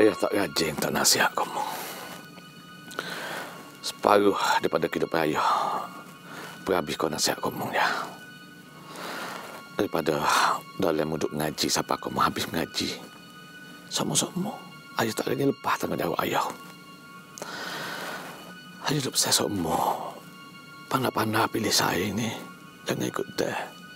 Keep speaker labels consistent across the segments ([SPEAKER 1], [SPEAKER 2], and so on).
[SPEAKER 1] Ayah tak rajin tak nasihat kamu. Separuh daripada kehidupan ayah berhabis kau nasihat kamu ya. Daripada dalam duduk ngaji sampai kamu habis mengaji. Sama-sama. Ayah tak lagi lepas tanggungjawab ayah. Ayah hidup saya semua. Pandai-pandai pilih saya ini. Jangan ikut dia.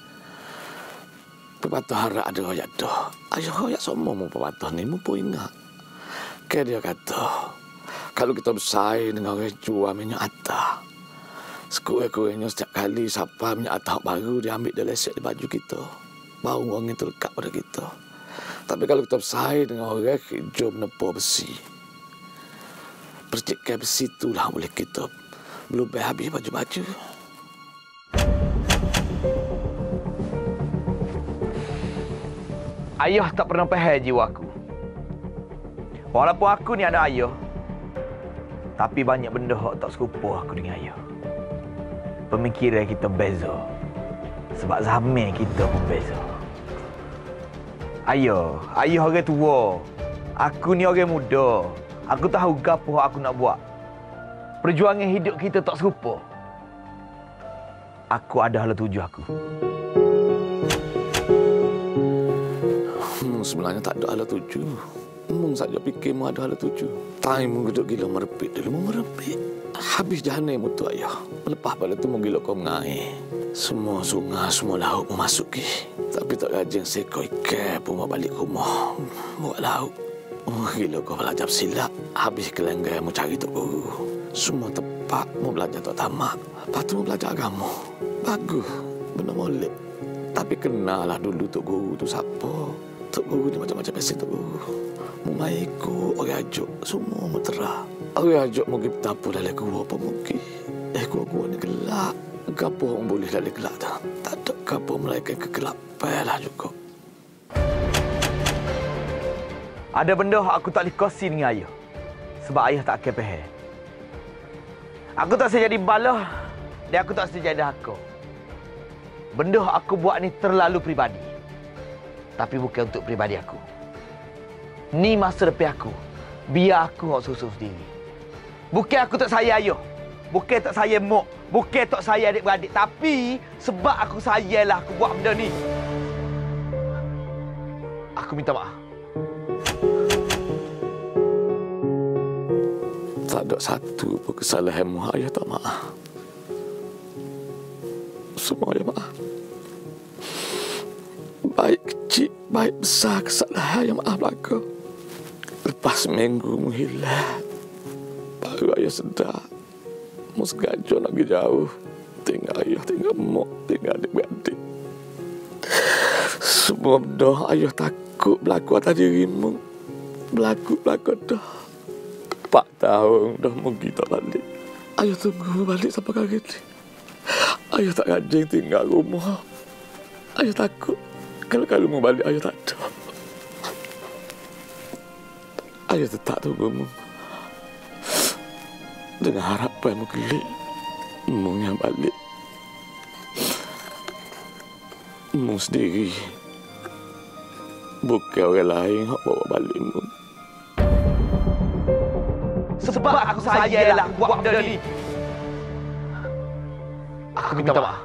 [SPEAKER 1] Pepatah harap ada royak dah. Ayah royak semua mau pepatah ni. Mu pun ingat. Kayak dia kata, kalau kita bersaing dengan orang jual minyak atas, sekurang-kurangnya setiap kali siapa minyak atas baru dia ambil dia lesek di baju kita. Bau orang itu lekat pada kita. Tapi kalau kita bersaing dengan orang hijau menepur besi, percikan besi itulah boleh kita belum habis baju-baju.
[SPEAKER 2] Ayah tak pernah faham jiwa aku. Walaupun aku ni ada ayah, tapi banyak benda yang tak serupa aku dengan ayah. Pemikiran kita beza. Sebab zaman kita pun beza. Ayah orang tua. Aku ni orang muda. Aku tahu gapo aku nak buat. Perjuangan hidup kita tak serupa. Aku ada hala tuju aku.
[SPEAKER 1] Sebenarnya tak ada hala tuju. Mung saja fikirmu ada hala tuju. Time mu duduk gila merepit dulu, mu merepit. Habis jahanam tu ayah. Lepas pada tu mu gila kau mengair. Semua sungai, semua laut mu masuki. Tapi tak rajin sekoi ikan pun mau balik rumah. Buat laut. Oh gila kau belajar silap. Habis kelenggai mu cari tok guru. Semua tepat mu belajar tok tamak. Lepas tu mu belajar agama. Bagus. Benar molek. Tapi kenalah dulu tok guru tu siapa. Tok guru ni macam-macam biasa tok guru. Mu mai ikut orang ajuk semua mu terah. Orang ajuk mu pergi bertapa dalam gua apa mungkin. Gua ni gelap. Gapo orang boleh dalam gelap dah. Tak ada gapo melainkan kegelapan lah juga.
[SPEAKER 2] Ada benda aku tak boleh kongsi dengan ayah. Sebab ayah tak akan faham. Aku tak bisa jadi balah dan aku tak bisa jadi hakka. Benda aku buat ni terlalu peribadi. Tapi bukan untuk peribadi aku. Ni masa depan aku. Biar aku nak susun sendiri. Bukan aku tak sayang ayah. Bukan tak sayang mak. Bukan tak sayang adik-beradik. Tapi sebab aku sayanglah aku buat benda ni. Aku minta maaf.
[SPEAKER 1] Tak ada satu pun kesalahanmu ayah tak maaf. Semua ayah maaf. Baik kecil, baik besar kesalahan yang maaf belaka. Lepas seminggu mu hilang, baru ayah sedar. Mu sengaja nak pergi jauh. Tinggal ayah, tinggal mak, tinggal adik-beradik. Semua benda ayah takut berlaku atas dirimu. Berlaku dah. 4 tahun dah pergi tak balik. Ayah tunggu balik sampai kali ni. Ayah tak rajin tinggal rumah. Ayah takut kalau mau balik ayah tak ada. Ayah tetap tunggumu. Dengan harapan mu gelik. Mu yang balik. Mu sendiri. Bukan orang lain yang bawa balik mu.
[SPEAKER 2] Sebab aku sayanglah buat benda ni. Aku minta maaf.